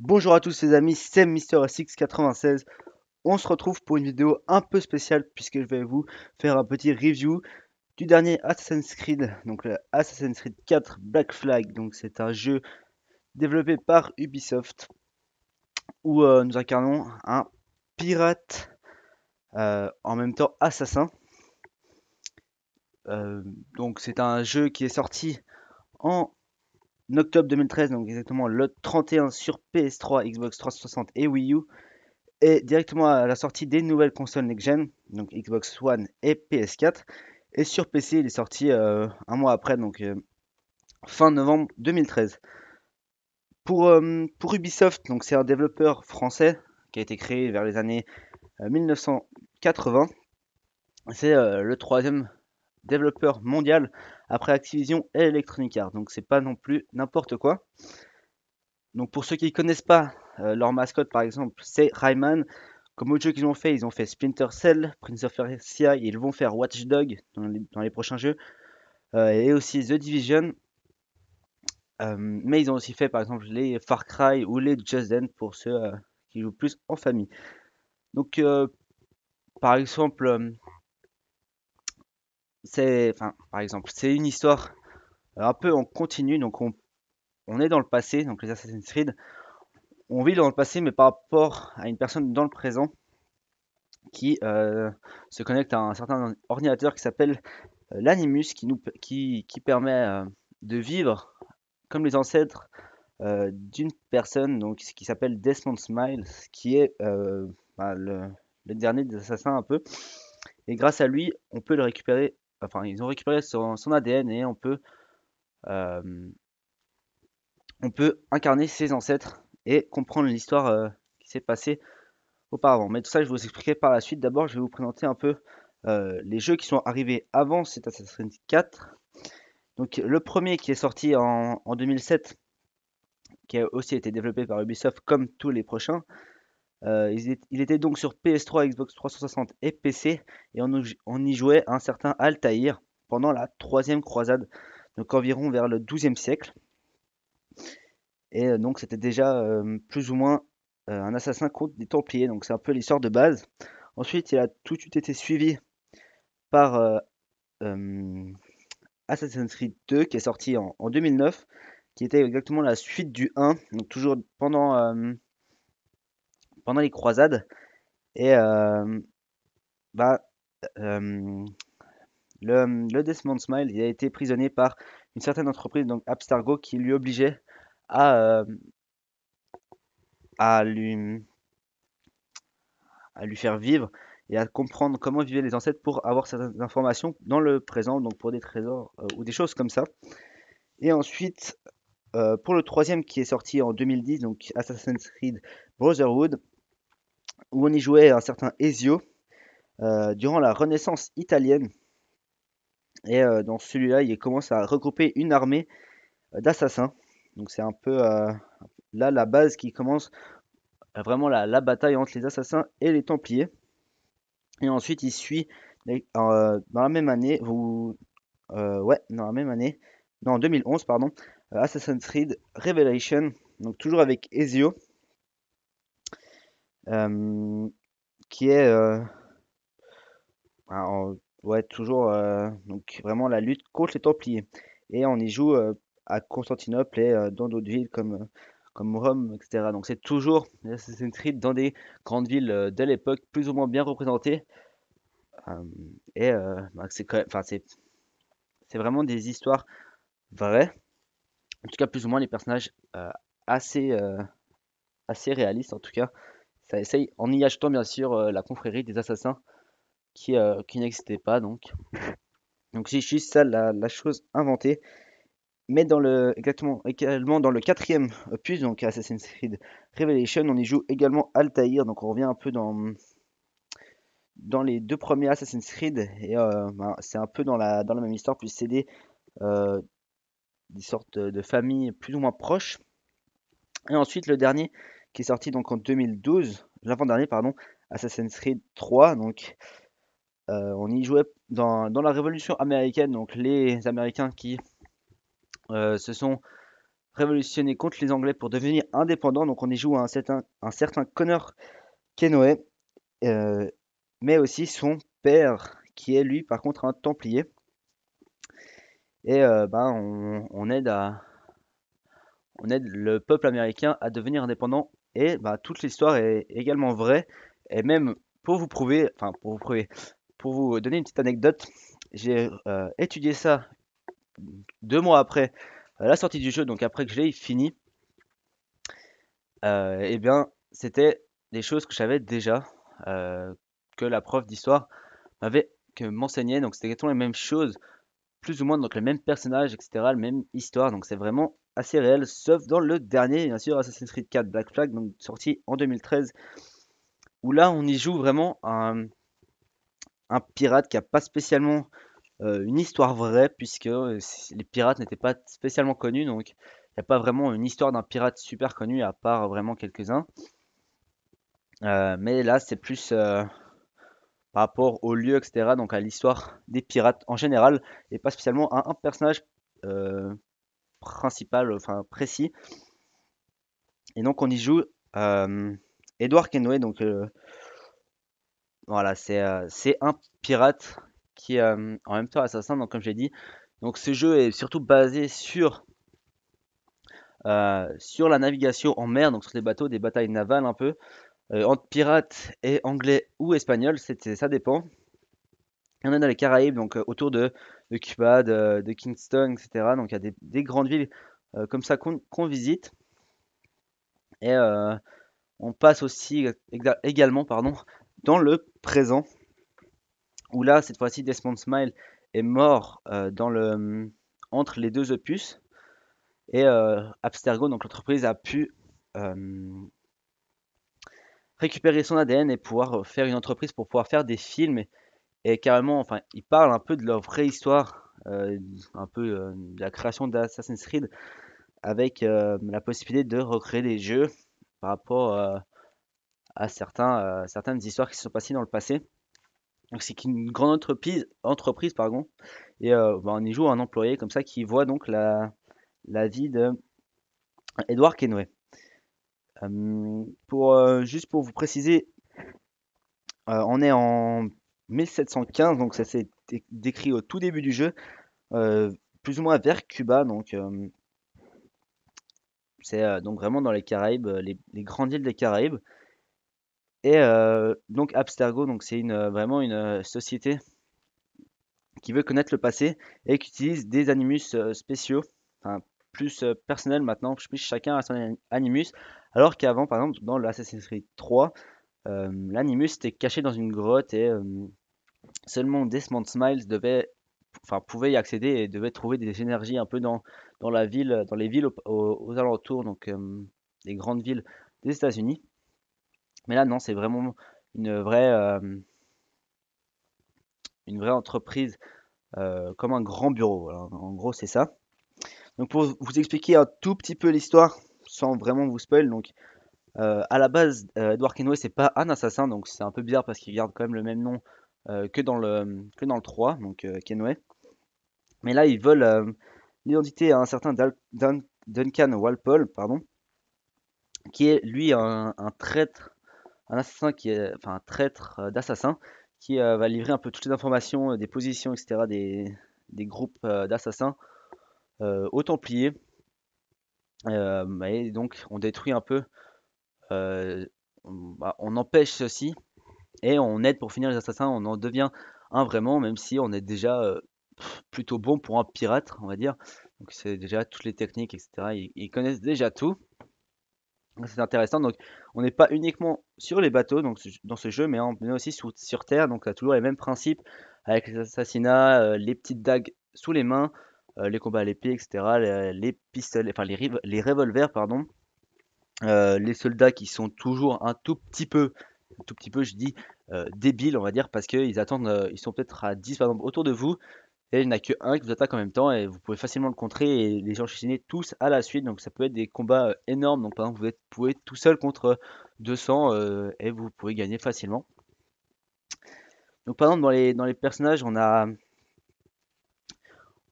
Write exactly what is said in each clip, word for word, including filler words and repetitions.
Bonjour à tous les amis, c'est Mister S X quatre-vingt-seize. On se retrouve pour une vidéo un peu spéciale puisque je vais vous faire un petit review du dernier Assassin's Creed, donc le Assassin's Creed quatre Black Flag. Donc c'est un jeu développé par Ubisoft où euh, nous incarnons un pirate euh, en même temps assassin. Euh, donc c'est un jeu qui est sorti en octobre deux mille treize, donc exactement le trente et un sur P S trois, Xbox trois cent soixante et Wii U. Et directement à la sortie des nouvelles consoles next-gen, donc Xbox One et P S quatre. Et sur P C, il est sorti euh, un mois après, donc euh, fin novembre deux mille treize. Pour, euh, pour Ubisoft, donc c'est un développeur français qui a été créé vers les années euh, mille neuf cent quatre-vingts. C'est euh, le troisième développeur mondial après Activision et Electronic Arts, donc c'est pas non plus n'importe quoi. Donc pour ceux qui ne connaissent pas, euh, leur mascotte par exemple, c'est Rayman. Comme autres jeux qu'ils ont fait, ils ont fait Splinter Cell, Prince of Persia, et ils vont faire Watch Dogs dans les, dans les prochains jeux, euh, et aussi The Division. Euh, mais ils ont aussi fait par exemple les Far Cry ou les Just Dance pour ceux euh, qui jouent plus en famille. Donc euh, par exemple, euh, c'est, enfin par exemple, c'est une histoire un peu en continu. Donc on, on est dans le passé, donc les Assassin's Creed, on vit dans le passé, mais par rapport à une personne dans le présent qui euh, se connecte à un certain ordinateur qui s'appelle euh, l'animus qui, nous, qui, qui permet euh, de vivre comme les ancêtres euh, d'une personne donc, qui s'appelle Desmond Smile, qui est euh, bah, le, le dernier des assassins un peu. Et grâce à lui, on peut le récupérer, enfin ils ont récupéré son, son A D N et on peut, euh, on peut incarner ses ancêtres et comprendre l'histoire euh, qui s'est passée auparavant. Mais tout ça, je vais vous expliquer par la suite. D'abord, je vais vous présenter un peu euh, les jeux qui sont arrivés avant cet Assassin's Creed quatre. Donc le premier qui est sorti en, en deux mille sept, qui a aussi été développé par Ubisoft comme tous les prochains. Euh, il, est- il était donc sur P S trois, Xbox trois cent soixante et P C, et on, on y jouait un certain Altaïr pendant la troisième croisade, donc environ vers le douzième siècle. Et euh, donc c'était déjà euh, plus ou moins euh, un assassin contre des Templiers, donc c'est un peu l'histoire de base. Ensuite, il a tout de suite été suivi par euh, euh, Assassin's Creed deux qui est sorti en, en deux mille neuf, qui était exactement la suite du un, donc toujours pendant, euh, pendant les croisades. Et euh, bah, euh, le, le Desmond Smile, il a été prisonnier par une certaine entreprise, donc Abstergo, qui lui obligeait à, euh, à, lui, à lui faire vivre et à comprendre comment vivaient les ancêtres pour avoir certaines informations dans le présent, donc pour des trésors euh, ou des choses comme ça. Et ensuite, euh, pour le troisième qui est sorti en deux mille dix, donc Assassin's Creed Brotherhood, où on y jouait un certain Ezio euh, durant la Renaissance italienne. Et euh, dans celui-là, il commence à regrouper une armée euh, d'assassins. Donc c'est un peu euh, là la base qui commence euh, vraiment la, la bataille entre les assassins et les Templiers. Et ensuite, il suit euh, dans la même année, vous, euh, ouais, dans la même année, non, en deux mille onze, pardon, euh, Assassin's Creed Revelation, donc toujours avec Ezio, euh, qui est euh, en- ouais, toujours euh, donc vraiment la lutte contre les Templiers. Et on y joue euh, à Constantinople et euh, dans d'autres villes comme, euh, comme Rome, et cetera. Donc c'est toujours Assassin's Creed dans des grandes villes euh, de l'époque, plus ou moins bien représentées. Euh, et euh, bah, c'est quand même- enfin, c'est c'est vraiment des histoires vraies. En tout cas, plus ou moins les personnages euh, assez, euh, assez réalistes. En tout cas, ça essaye, en y achetant bien sûr euh, la confrérie des assassins qui, euh, qui n'existait pas. Donc, donc c'est juste ça la, la chose inventée. Mais dans le, exactement, également dans le quatrième opus, donc Assassin's Creed Revelation, on y joue également Altaïr. Donc on revient un peu dans, dans les deux premiers Assassin's Creed. Et euh, ben, c'est un peu dans la, dans la même histoire, puis c'est des, euh, des sortes de familles plus ou moins proches. Et ensuite le dernier qui est sorti donc en deux mille douze, l'avant-dernier pardon, Assassin's Creed trois. Donc euh, on y jouait dans, dans la Révolution américaine, donc les Américains qui euh, se sont révolutionner contre les Anglais pour devenir indépendant. Donc on y joue un certain, un certain Connor Kenway, euh, mais aussi son père, qui est lui par contre un Templier. Et euh, ben, on, on aide à, on aide le peuple américain à devenir indépendant. Et bah, toute l'histoire est également vraie. Et même pour vous prouver, enfin pour vous prouver, pour vous donner une petite anecdote, j'ai euh, étudié ça deux mois après euh, la sortie du jeu, donc après que je l'ai fini. Euh, et bien, c'était des choses que je savais déjà, euh, que la prof d'histoire m'avait que m'enseignait. Donc c'était exactement les mêmes choses, plus ou moins donc les mêmes personnages, et cetera, la même histoire. Donc c'est vraiment assez réel, sauf dans le dernier, bien sûr, Assassin's Creed quatre Black Flag, donc sorti en deux mille treize, où là on y joue vraiment un, un pirate qui a pas spécialement euh, une histoire vraie, puisque euh, les pirates n'étaient pas spécialement connus, donc il n'y a pas vraiment une histoire d'un pirate super connu, à part vraiment quelques-uns. Euh, mais là c'est plus euh, par rapport au lieu, et cetera, donc à l'histoire des pirates en général, et pas spécialement à un personnage euh, principal, enfin précis. Et donc on y joue euh, Edward Kenway, donc euh, voilà, c'est euh, c'est un pirate qui est euh, en même temps assassin, donc comme j'ai dit. Donc ce jeu est surtout basé sur, euh, sur la navigation en mer, donc sur les bateaux, des batailles navales un peu, euh, entre pirates et anglais ou espagnols, c'est- ça dépend. Et on est dans les Caraïbes, donc euh, autour de, de Cuba, de, de Kingston, et cetera. Donc il y a des, des grandes villes euh, comme ça qu'on qu'on visite. Et euh, on passe aussi exa- également pardon, dans le présent, où là, cette fois-ci, Desmond Smile est mort euh, dans le, entre les deux opus. Et euh, Abstergo, donc l'entreprise, a pu euh, récupérer son A D N et pouvoir faire une entreprise pour pouvoir faire des films. Et, et carrément, enfin, ils parlent un peu de leur vraie histoire, euh, un peu euh, de la création d'Assassin's Creed, avec euh, la possibilité de recréer des jeux par rapport euh, à certains, euh, certaines histoires qui se sont passées dans le passé. Donc c'est une grande entreprise, entreprise pardon, et euh, bah, on y joue un employé comme ça qui voit donc la, la vie de Edward Kenway. Euh, pour, euh, juste pour vous préciser, euh, on est en mille sept cent quinze, donc ça s'est dé- décrit au tout début du jeu, euh, plus ou moins vers Cuba, donc euh, c'est euh, donc vraiment dans les Caraïbes, euh, les, les grandes îles des Caraïbes. Et euh, donc Abstergo, donc c'est une, euh, vraiment une euh, société qui veut connaître le passé et qui utilise des animus euh, spéciaux, enfin plus euh, personnels maintenant, plus chacun a son animus, alors qu'avant, par exemple, dans l'Assassin's Creed trois, euh, l'animus était caché dans une grotte et euh, seulement Desmond Smiles devait, enfin pouvait y accéder et devait trouver des énergies un peu dans, dans la ville, dans les villes aux, aux- aux alentours, donc euh, les grandes villes des États-Unis. Mais là, non, c'est vraiment une vraie, euh, une vraie entreprise euh, comme un grand bureau. Voilà. En gros, c'est ça. Donc pour vous expliquer un tout petit peu l'histoire, sans vraiment vous spoil, donc euh, à la base, euh, Edward Kenway c'est pas un assassin, donc c'est un peu bizarre parce qu'il garde quand même le même nom euh, que dans le que dans le trois, donc euh, Kenway. Mais là, ils veulent euh, l'identité à un certain Dal- Dun- Duncan Walpole, pardon, qui est lui un, un traître, un assassin qui est, enfin un traître euh, d'assassin, qui euh, va livrer un peu toutes les informations, euh, des positions, et cetera des, des groupes euh, d'assassins euh, aux Templiers. Euh, et donc on détruit un peu, euh, on, bah, on empêche ceci et on aide pour finir les assassins, on en devient un vraiment, même si on est déjà euh, plutôt bon pour un pirate, on va dire. Donc c'est déjà toutes les techniques, et cetera. Ils, ils connaissent déjà tout. C'est intéressant. Donc on n'est pas uniquement sur les bateaux donc, dans ce jeu, mais on est aussi sur, sur Terre. Donc on a toujours les mêmes principes avec les assassinats, euh, les petites dagues sous les mains, euh, les combats à l'épée, et cetera. Les, les pistolets, enfin les, riv- les revolvers, pardon. Euh, les soldats qui sont toujours un tout petit peu, un tout petit peu, je dis, euh, débiles, on va dire, parce qu'ils attendent, euh, ils sont peut-être à dix par exemple autour de vous, et il n'y en a que un qui vous attaque en même temps, et vous pouvez facilement le contrer, et les enchaîner tous à la suite, donc ça peut être des combats euh, énormes, donc par exemple, vous êtes- pouvez être tout seul contre deux cents, euh, et vous pouvez gagner facilement. Donc par exemple, dans les, dans les personnages, on a,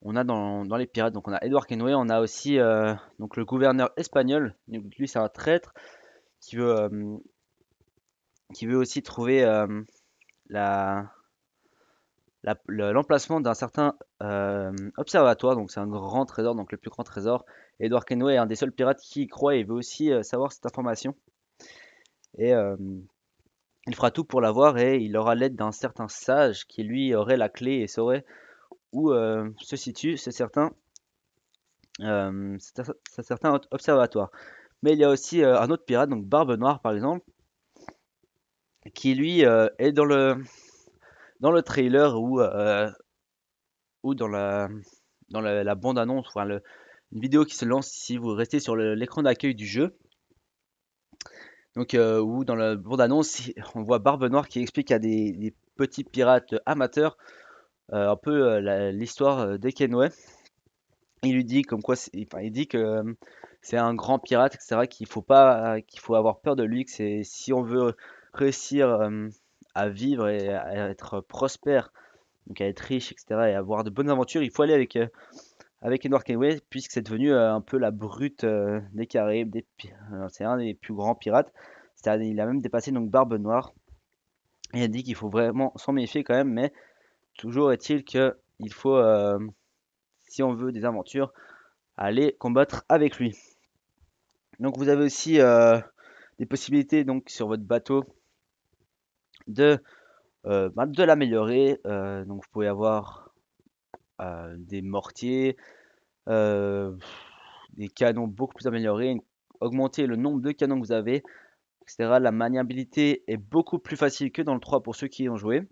on a dans, dans les pirates, donc on a Edward Kenway, on a aussi euh, donc le gouverneur espagnol. Donc, lui, c'est un traître qui veut, euh, qui veut aussi trouver euh, la, la- le- l'emplacement d'un certain euh, observatoire. Donc c'est un grand trésor, donc le plus grand trésor. Edward Kenway est un des seuls pirates qui y croit et il veut aussi euh, savoir cette information. Et euh, il fera tout pour l'avoir et il aura l'aide d'un certain sage qui lui aurait la clé et saurait où euh, se situe ce certain, euh, ce ce certain observatoire. Mais il y a aussi euh, un autre pirate, donc Barbe Noire par exemple, qui lui euh, est dans le, dans le trailer ou, euh, ou dans la, dans la, la bande-annonce, enfin le, une vidéo qui se lance si vous restez sur le- l'écran d'accueil du jeu. Donc, euh, où dans la bande-annonce, on voit Barbe Noire qui explique à des, des petits pirates amateurs euh, un peu euh, la- l'histoire euh, des Kenway. Il lui dit comme quoi, c'est- enfin, il dit que euh, c'est un grand pirate, et cetera. Qu'il faut pas, qu'il faut avoir peur de lui, que c'est si on veut réussir euh, à vivre et à être prospère, donc à être riche, et cetera. Et avoir de bonnes aventures, il faut aller avec euh, avec Edward Kenway puisque c'est devenu euh, un peu la brute euh, des Caraïbes. Des, pi- euh, c'est un des plus grands pirates. C'est-à-dire, il a même dépassé donc Barbe Noire. Et il a dit qu'il faut vraiment s'en méfier quand même, mais toujours est-il que il faut, euh, si on veut des aventures, aller combattre avec lui. Donc vous avez aussi euh, des possibilités donc sur votre bateau de, euh, bah, de l'améliorer. Euh, donc vous pouvez avoir euh, des mortiers, euh, des canons beaucoup plus améliorés, augmenter le nombre de canons que vous avez, et cetera. La maniabilité est beaucoup plus facile que dans le trois pour ceux qui y ont joué.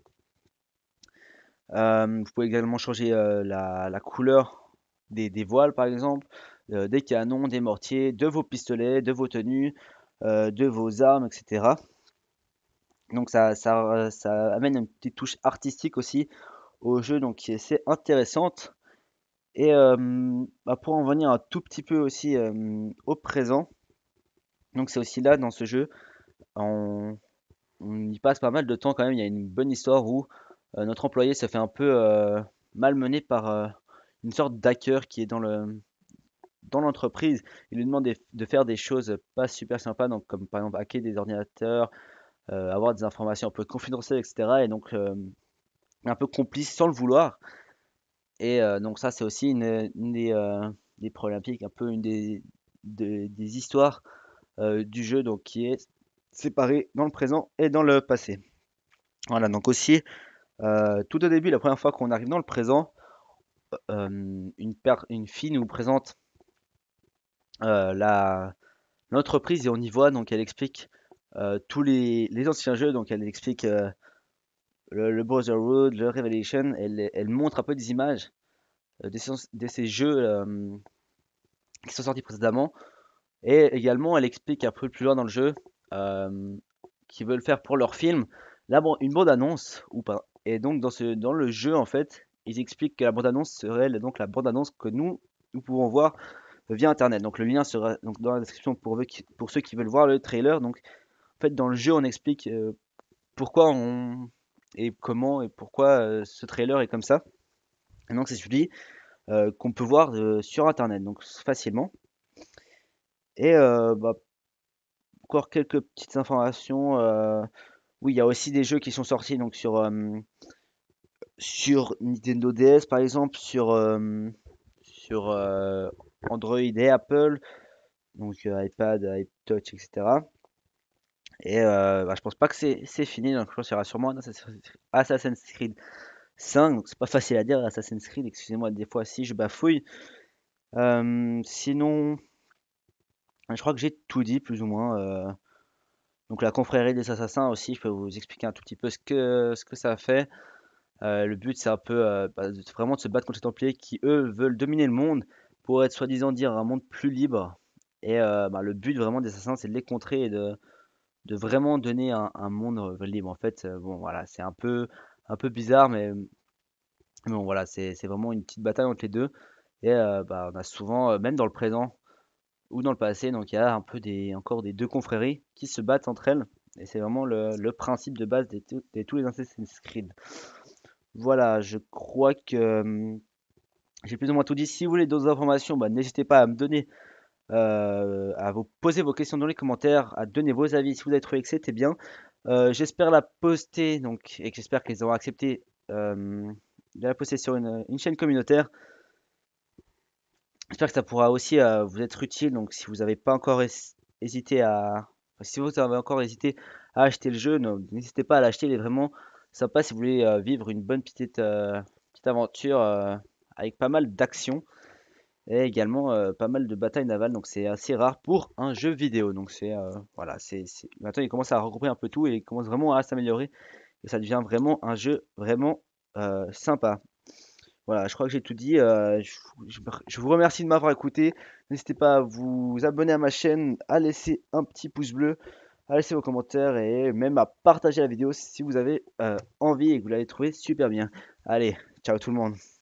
Euh, vous pouvez également changer euh, la, la couleur des, des voiles par exemple, euh, des canons, des mortiers, de vos pistolets, de vos tenues, euh, de vos armes, et cetera. Donc ça, ça, ça amène une petite touche artistique aussi au jeu, donc qui est assez intéressante. Et euh, bah, pour en venir un tout petit peu aussi euh, au présent, donc c'est aussi là dans ce jeu, on, on y passe pas mal de temps quand même. Il y a une bonne histoire où euh, notre employé se fait un peu euh, malmener par euh, une sorte d'hacker qui est dans le dans l'entreprise. Il lui demande de de faire des choses pas super sympas, donc comme par exemple hacker des ordinateurs, euh, avoir des informations un peu confidentielles, et cetera. Et donc euh, un peu complice sans le vouloir. Et euh, donc ça, c'est aussi une, une des, euh, des problématiques, un peu une des, de- des histoires euh, du jeu, donc qui est séparée dans le présent et dans le passé. Voilà, donc aussi, euh, tout au début, la première fois qu'on arrive dans le présent, euh, une, per- une fille nous présente euh, la, l'entreprise et on y voit, donc elle explique euh, tous les, les anciens jeux, donc elle explique euh, le, le Brotherhood, le Revelation, elle, elle montre un peu des images euh, de, ces, de ces jeux euh, qui sont sortis précédemment. Et également, elle explique un peu plus loin dans le jeu euh, qu'ils veulent faire pour leur film la, ban- une bande-annonce ou pas. Et donc, dans, ce, dans le jeu, en fait, ils expliquent que la bande-annonce serait la- donc la bande-annonce que nous, nous pouvons voir via Internet. Donc, le lien sera donc, dans la description pour, eux qui- pour ceux qui veulent voir le trailer. Donc, en fait, dans le jeu, on explique euh, pourquoi on et comment et pourquoi euh, ce trailer est comme ça. Et donc, c'est celui euh, qu'on peut voir euh, sur Internet, donc facilement. Et euh, bah, encore quelques petites informations. euh, oui, il y a aussi des jeux qui sont sortis donc sur, euh, sur Nintendo D S par exemple, sur, euh, sur euh, Android et Apple, donc euh, iPad, iTouch, et cetera. Et euh, bah, je pense pas que c'est c'est fini, donc je pense qu'il y aura sûrement un Assassin's Assassin's Creed cinq, donc c'est pas facile à dire Assassin's Creed, excusez-moi des fois si je bafouille. Euh, sinon, je crois que j'ai tout dit plus ou moins. euh, Donc la confrérie des assassins aussi, je peux vous expliquer un tout petit peu ce que, ce que ça fait. Euh, le but c'est un peu euh, bah, de- vraiment de se battre contre les Templiers qui eux veulent dominer le monde pour être soi-disant dire un monde plus libre. Et euh, bah, le but vraiment des assassins c'est de les contrer et de, de vraiment donner un, un monde euh, libre. En fait, euh, bon voilà, c'est un peu, un peu bizarre, mais mais bon voilà, c'est c'est vraiment une petite bataille entre les deux. Et euh, bah, on a souvent, euh, même dans le présent ou dans le passé, donc il y a un peu des, encore des deux confréries qui se battent entre elles. Et c'est vraiment le, le principe de base de, tout- de tous les Assassin's Creed. Voilà, je crois que hum, J'ai plus ou moins tout dit. Si vous voulez d'autres informations, bah, n'hésitez pas à me donner, euh, à vous poser vos questions dans les commentaires, à donner vos avis si vous avez trouvé que c'était bien. Euh, j'espère la poster, donc, et que j'espère qu'ils auront accepté euh, de la poster sur une, une chaîne communautaire. J'espère que ça pourra aussi euh, vous être utile. Donc, si vous n'avez pas encore hés- hésité à, enfin, si vous avez encore hésité à acheter le jeu, non, n'hésitez pas à l'acheter. Il est vraiment sympa si vous voulez euh, vivre une bonne petite, euh, petite aventure euh, avec pas mal d'action et également euh, pas mal de batailles navales. Donc, c'est assez rare pour un jeu vidéo. Donc, c'est euh, voilà, c'est c'est- maintenant il commence à regrouper un peu tout et il commence vraiment à s'améliorer et ça devient vraiment un jeu vraiment euh, sympa. Voilà, je crois que j'ai tout dit. euh, je, je je vous remercie de m'avoir écouté. N'hésitez pas à vous abonner à ma chaîne, à laisser un petit pouce bleu, à laisser vos commentaires et même à partager la vidéo si vous avez euh, envie et que vous l'avez trouvé super bien. Allez, ciao tout le monde.